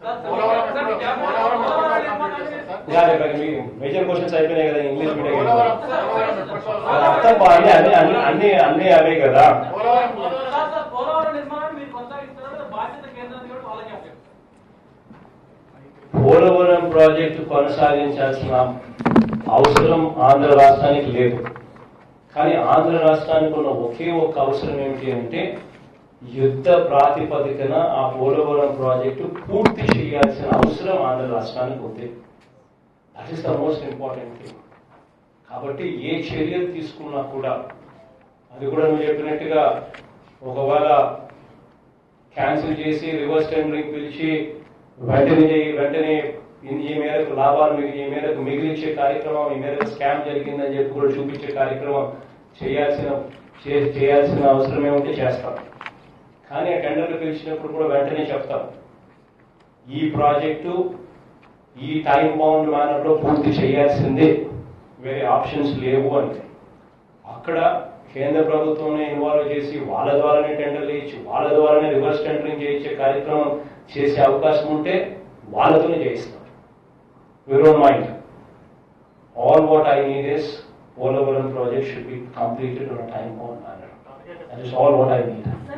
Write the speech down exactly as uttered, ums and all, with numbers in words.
Major questions అయిపోయినాయి కదా English medium అర్థం అన్ని అన్ని అన్ని అన్ని అన్ని అవే కదా. పోలవరం ప్రాజెక్టు కొనసాగించాల్సిన అవసరం ఆంధ్ర రాష్ట్రానికి లేదు. కానీ ఆంధ్ర రాష్ట్రానికి ఉన్న ఒకే ఒక్క అవసరం ఏమిటి అంటే యుద్ధ ప్రాతిపదికన ఆ పోలవరం ప్రాజెక్టు పూర్తి చేయాల్సిన అవసరం ఆంధ్ర రాష్ట్రానికి ఉంది. That is the most important thing. కాబట్టి ఏ చర్యలు తీసుకున్నా కూడా అది కూడా నువ్వు చెప్పినట్టుగా ఒకవేళ క్యాన్సిల్ చేసి రివర్స్ టెండరింగ్ పిలిచి వెంటనే వెంటనే ఈ మేరకు లాభాలు ఈ మేరకు మిగిలించే కార్యక్రమం, ఈ మేరకు స్కామ్ జరిగిందని చెప్పి కూడా చూపించే కార్యక్రమం చేయాల్సిన చేయాల్సిన అవసరం ఏమంటే చేస్తాం. కానీ ఆ టెండర్లు పిలిచినప్పుడు కూడా వెంటనే చెప్తాం ఈ ప్రాజెక్టు ఈ టైం బౌండ్ మేనర్ లో పూర్తి చేయాల్సిందే, వేరే ఆప్షన్స్ లేవు అని. అక్కడ కేంద్ర ప్రభుత్వం ఇన్వాల్వ్ చేసి వాళ్ళ ద్వారానే టెండర్లు వేయించి వాళ్ళ ద్వారానే రివర్స్ టెండరింగ్ చేయించే కార్యక్రమం చేసే అవకాశం ఉంటే వాళ్ళతోనే చేయిస్తాం. We don't mind. All what I need is Polavaram project should be completed on a time bound manner. That is all what I need.